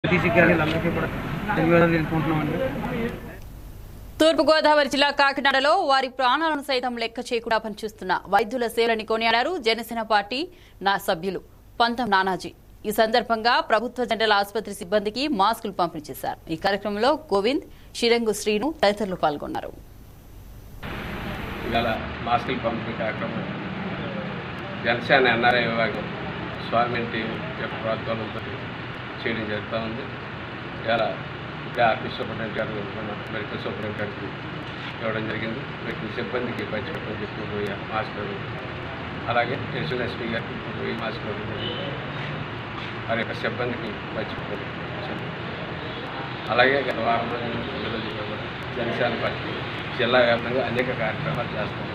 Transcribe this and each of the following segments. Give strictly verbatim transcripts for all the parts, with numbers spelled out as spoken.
తూర్పుగోదావరి జిల్లా కాకినాడలో వారి ప్రాణాలను సైతం లెక్క చేయకుండా పనిచేస్తున్న వైద్యుల సేవలని కొనియాడారు జనసేన పార్టీ నా సభ్యులు పంతం నానాజీ. ఈ సందర్భంగా ప్రభుత్వ జనరల్ ఆసుపత్రి సిబ్బందికి మాస్కులు పంపిణీ చేశారు. ఈ కార్యక్రమంలో గోవింద్, షిరంగు శ్రీను తదితరులు పాల్గొన్నారు. జనసేన ఎన్ఆర్ఐ విభాగం స్వామి టీం యొక్క ప్రోత్సాహంతో చేయడం జరుగుతూ ఉంది. ఇలా ఇక్కడ ఆర్పీ సూపరింటెండెంట్ గారు మెడికల్ సూపరింటెండెంట్ గారికి ఇవ్వడం జరిగింది. మెడికల్ సిబ్బందికి పంచిపెట్టడం చెప్పి పోయి మాస్క్ అలాగే ఎడిషనల్ ఎస్పీ గారికి పోయి మాస్క్ ఇవ్వడం జరిగింది. వారి యొక్క సిబ్బందికి పంచిపెట్టడం. అలాగే గత వారం రోజుల జనసేన పార్టీ జిల్లా వ్యాప్తంగా అనేక కార్యక్రమాలు చేస్తాం.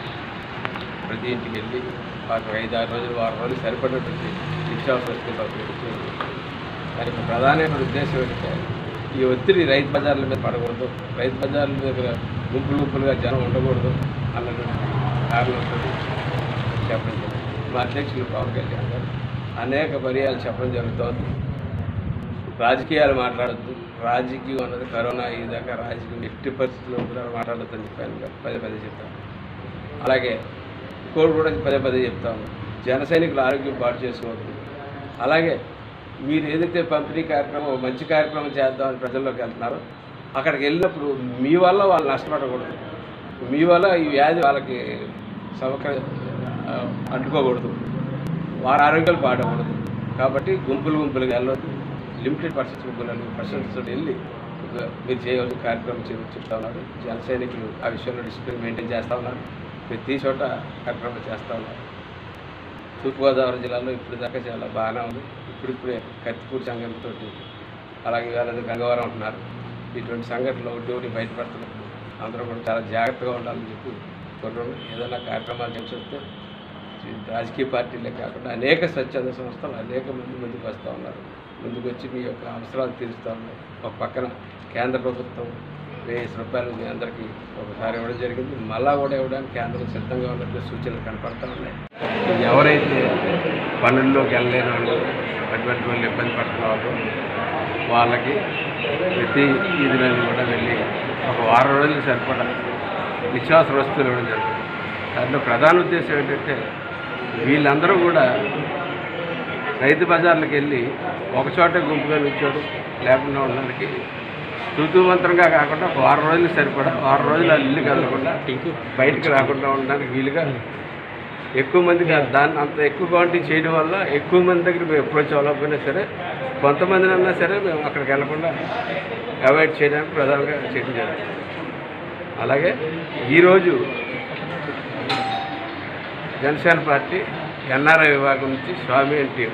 ప్రతి ఇంటికి వెళ్ళి మాకు ఐదు ఆరు రోజులు వారం రోజులు సరిపడినటువంటి నిత్యావసర వస్తువులు పంపిణీ. దానికి ప్రధానమైన ఉద్దేశం ఏంటంటే ఈ ఒత్తిడి రైతు బజార్ల మీద పడకూడదు, రైతు బజార్ల మీద గుంపులు గుంపులుగా జనం ఉండకూడదు అన్నటువంటి కారణంతో చెప్పడం జరిగింది. మా అధ్యక్షులు పవన్ కళ్యాణ్ గారు అనేక పర్యాలు చెప్పడం జరుగుతోంది. రాజకీయాలు మాట్లాడద్దు, రాజకీయం అన్నది కరోనా అయ్యేదాకా రాజకీయం ఎట్టి పరిస్థితుల్లో కూడా మాట్లాడద్దని చెప్పాను, పదే పదే చెప్తాను. అలాగే ఇంకోటి కూడా పదే పదే చెప్తాము, జన సైనికుల ఆరోగ్యం పాటు చేసుకోవద్దు. అలాగే మీరు ఏదైతే పంపిణీ కార్యక్రమం మంచి కార్యక్రమం చేద్దామని ప్రజల్లోకి వెళ్తున్నారో అక్కడికి వెళ్ళినప్పుడు మీ వల్ల వాళ్ళు నష్టపడకూడదు, మీ వల్ల ఈ వ్యాధి వాళ్ళకి సౌకర్యం అంటుకోకూడదు, వారి ఆరోగ్యాలు పాడకూడదు. కాబట్టి గుంపులు గుంపులుగా వెళ్ళొద్దు, లిమిటెడ్ పర్సన్స్ గుంపులు పర్సన్స్ వెళ్ళి మీరు చేయవలసిన కార్యక్రమం చెప్తా ఉన్నారు. జన సైనికులు ఆ విషయంలో డిసిప్లిన్ మెయింటైన్ చేస్తూ ఉన్నారు. ప్రతి చోట కార్యక్రమం చేస్తూ ఉన్నారు. తూర్పుగోదావరి జిల్లాలో ఇప్పుడు దాకా చాలా బాగానే ఉంది. ఇప్పుడిప్పుడే కత్తిపూడి సంఘటనతో అలాగే వాళ్ళది గంగవరం ఉంటున్నారు. ఇటువంటి సంఘటనలు ఒకటి ఒకటి బయటపడుతున్నప్పుడు అందరూ కూడా చాలా జాగ్రత్తగా ఉండాలని చెప్పి కోరుతున్నాం. ఏదైనా కార్యక్రమాలు చేసి వస్తే రాజకీయ పార్టీలే కాకుండా అనేక స్వచ్ఛంద సంస్థలు అనేక మంది ముందుకు వస్తూ ఉన్నారు. ముందుకు వచ్చి మీ యొక్క అవసరాలు తీరుస్తూ ఉన్నారు. ఒక పక్కన కేంద్ర ప్రభుత్వం వెయ్యి రూపాయలు మీ అందరికీ ఒకసారి ఇవ్వడం జరిగింది. మళ్ళా కూడా ఇవ్వడానికి కేంద్రం సిద్ధంగా ఉన్నట్టు సూచనలు కనపడతా ఉన్నాయి. ఎవరైతే పనుల్లోకి వెళ్ళలేని వాళ్ళు అటువంటి వాళ్ళు ఇబ్బంది పడుతున్న వాళ్ళు వాళ్ళకి ప్రతి ఈదిలో కూడా వెళ్ళి ఒక వారం రోజులు సరిపడా నిత్యావసర వస్తువులు ఇవ్వడం జరుగుతుంది. దాంట్లో ప్రధాన ఉద్దేశం ఏంటంటే వీళ్ళందరూ కూడా రైతు బజార్లకు వెళ్ళి ఒకచోటే గుంపుగా నిల్చోడు లేకుండా ఉండడానికి ఋతువంతరంగా కాకుండా వారం రోజులు సరిపడా వారం రోజులు ఇల్లు కదలకుండా బయటకు రాకుండా ఉండడానికి వీలుగా ఎక్కువ మందికి దాన్ని అంత ఎక్కువ క్వాంటిటీ చేయడం వల్ల ఎక్కువ మంది దగ్గర మేము అప్రోచ్ అవ్వకపోయినా సరే కొంతమందిని అన్నా సరే మేము అక్కడికి వెళ్లకుండా అవాయిడ్ చేయడానికి ప్రధానంగా చేయడం జరుగుతుంది. అలాగే ఈరోజు జనసేన పార్టీ ఎన్ఆర్ఐ విభాగం నుంచి స్వామి టీం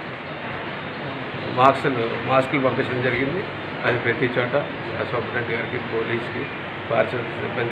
మాస్కులు మాస్కులు పంపించడం జరిగింది. అది ప్రతి చోట సూపరింటెండెంట్ గారికి, పోలీస్కి, పారిశుద్ధ్య సిబ్బంది